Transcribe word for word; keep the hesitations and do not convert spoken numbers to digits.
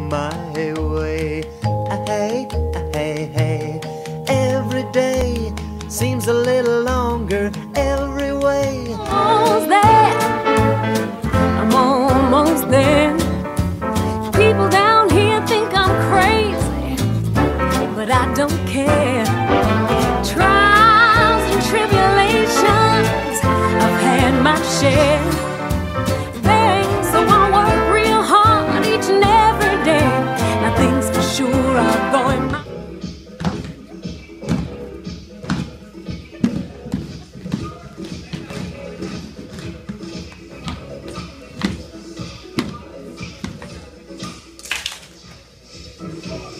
my way. Hey, hey, hey. Every day seems a little longer every way. Almost there, I'm almost there. People down here think I'm crazy, but I don't care. Trials and tribulations, I've had my share. Things, so I work real hard each and every day. Now things for sure are going my Thank you.